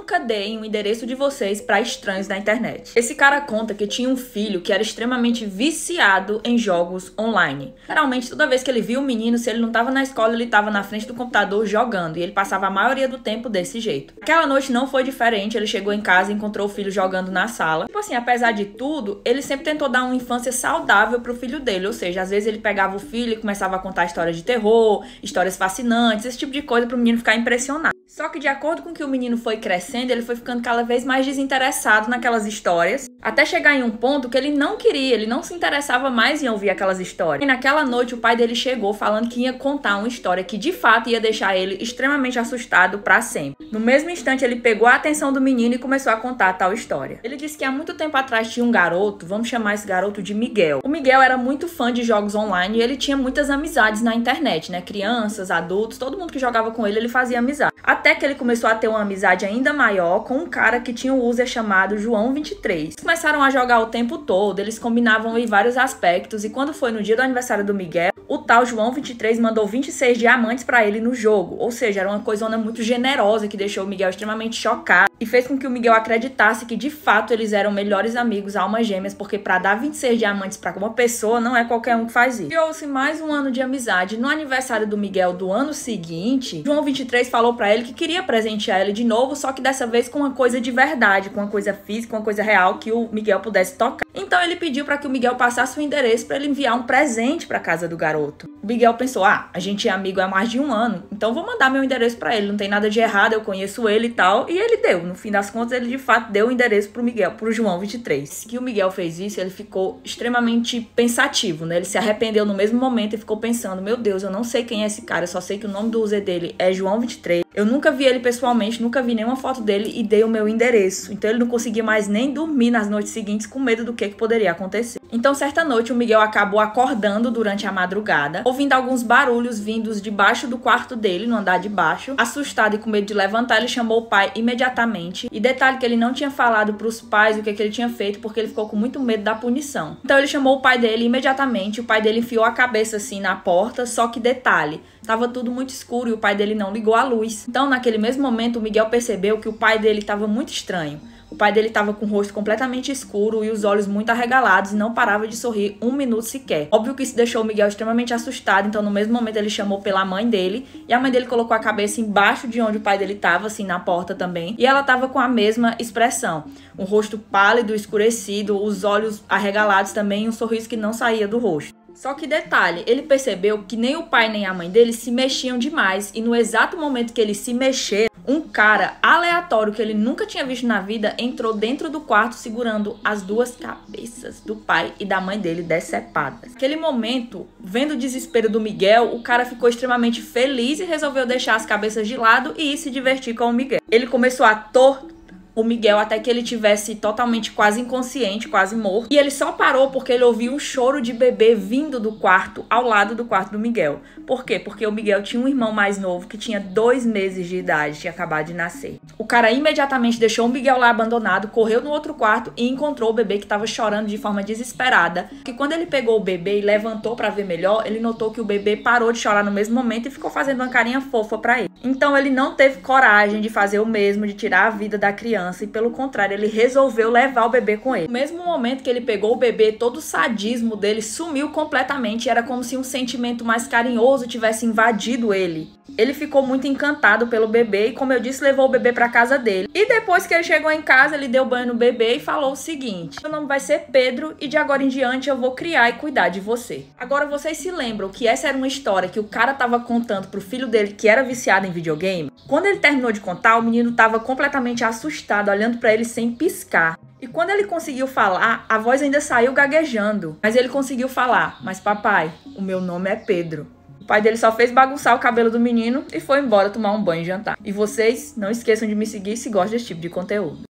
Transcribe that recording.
nunca deem o endereço de vocês para estranhos na internet. Esse cara conta que tinha um filho que era extremamente viciado em jogos online. Geralmente, toda vez que ele via um menino, se ele não estava na escola, ele estava na frente do computador jogando, e ele passava a maioria do tempo desse jeito. Aquela noite não foi diferente, ele chegou em casa e encontrou o filho jogando na sala. Tipo assim, apesar de tudo, ele sempre tentou dar uma infância saudável pro filho dele, ou seja, às vezes ele pegava o filho e começava a contar histórias de terror, histórias fascinantes, esse tipo de coisa pro menino ficar impressionado. Só que de acordo com que o menino foi crescendo, ele foi ficando cada vez mais desinteressado naquelas histórias, até chegar em um ponto que ele não queria, ele não se interessava mais em ouvir aquelas histórias. E naquela noite o pai dele chegou falando que ia contar uma história que de fato ia deixar ele extremamente assustado pra sempre. No mesmo instante ele pegou a atenção do menino e começou a contar a tal história. Ele disse que há muito tempo atrás tinha um garoto, vamos chamar esse garoto de Miguel. O Miguel era muito fã de jogos online e ele tinha muitas amizades na internet, né? Crianças, adultos, todo mundo que jogava com ele fazia amizade. Até que ele começou a ter uma amizade ainda maior com um cara que tinha um user chamado João23. Eles começaram a jogar o tempo todo, eles combinavam em vários aspectos, e quando foi no dia do aniversário do Miguel, o tal João23 mandou 26 diamantes pra ele no jogo. Ou seja, era uma coisona muito generosa que deixou o Miguel extremamente chocado e fez com que o Miguel acreditasse que de fato eles eram melhores amigos, almas gêmeas, porque pra dar 26 diamantes pra uma pessoa não é qualquer um que faz isso. Criou-se mais um ano de amizade. No aniversário do Miguel do ano seguinte, João23 falou pra ele que queria presentear ele de novo, só que dessa vez com uma coisa de verdade, com uma coisa física, uma coisa real que o Miguel pudesse tocar. Então ele pediu pra que o Miguel passasse o endereço pra ele enviar um presente pra casa do garoto. O Miguel pensou, a gente é amigo há mais de um ano, então vou mandar meu endereço pra ele, não tem nada de errado, eu conheço ele e tal. E ele deu, no fim das contas ele de fato deu o endereço pro Miguel, pro João23. Que o Miguel fez isso, ele ficou extremamente pensativo, né? Ele se arrependeu no mesmo momento e ficou pensando, meu Deus, eu não sei quem é esse cara, eu só sei que o nome do user dele é João23. Eu nunca vi ele pessoalmente, nunca vi nenhuma foto dele e dei o meu endereço. Então ele não conseguia mais nem dormir nas noites seguintes com medo do que poderia acontecer. Então certa noite o Miguel acabou acordando durante a madrugada, ouvindo alguns barulhos vindos debaixo do quarto dele, no andar de baixo. Assustado e com medo de levantar, ele chamou o pai imediatamente. E detalhe que ele não tinha falado pros pais o que ele tinha feito, porque ele ficou com muito medo da punição. Então ele chamou o pai dele imediatamente, o pai dele enfiou a cabeça assim na porta, só que detalhe, tava tudo muito escuro e o pai dele não ligou a luz. Então naquele mesmo momento o Miguel percebeu que o pai dele estava muito estranho. O pai dele estava com o rosto completamente escuro e os olhos muito arregalados e não parava de sorrir um minuto sequer. Óbvio que isso deixou o Miguel extremamente assustado, então no mesmo momento ele chamou pela mãe dele e a mãe dele colocou a cabeça embaixo de onde o pai dele estava, assim, na porta também. E ela estava com a mesma expressão. Um rosto pálido, escurecido, os olhos arregalados também e um sorriso que não saía do rosto. Só que detalhe, ele percebeu que nem o pai nem a mãe dele se mexiam demais e no exato momento que ele se mexeu, um cara aleatório que ele nunca tinha visto na vida entrou dentro do quarto segurando as duas cabeças do pai e da mãe dele decepadas. Naquele momento, vendo o desespero do Miguel, o cara ficou extremamente feliz e resolveu deixar as cabeças de lado e ir se divertir com o Miguel. Ele começou a torturar o Miguel até que ele tivesse totalmente quase inconsciente, quase morto. E ele só parou porque ele ouviu um choro de bebê vindo do quarto, ao lado do quarto do Miguel. Por quê? Porque o Miguel tinha um irmão mais novo que tinha 2 meses de idade, tinha acabado de nascer. O cara imediatamente deixou o Miguel lá abandonado, correu no outro quarto e encontrou o bebê que estava chorando de forma desesperada. Que quando ele pegou o bebê e levantou para ver melhor, ele notou que o bebê parou de chorar no mesmo momento e ficou fazendo uma carinha fofa para ele. Então ele não teve coragem de fazer o mesmo, de tirar a vida da criança. E pelo contrário, ele resolveu levar o bebê com ele. No mesmo momento que ele pegou o bebê, todo o sadismo dele sumiu completamente. Era como se um sentimento mais carinhoso tivesse invadido ele. Ele ficou muito encantado pelo bebê e, como eu disse, levou o bebê para casa dele. E depois que ele chegou em casa, ele deu banho no bebê e falou o seguinte: meu nome vai ser Pedro e de agora em diante eu vou criar e cuidar de você. Agora vocês se lembram que essa era uma história que o cara tava contando pro filho dele que era viciado em videogame? Quando ele terminou de contar, o menino tava completamente assustado, olhando para ele sem piscar. E quando ele conseguiu falar, a voz ainda saiu gaguejando. Mas ele conseguiu falar: mas papai, o meu nome é Pedro. O pai dele só fez bagunçar o cabelo do menino e foi embora tomar um banho e jantar. E vocês não esqueçam de me seguir se gostam desse tipo de conteúdo.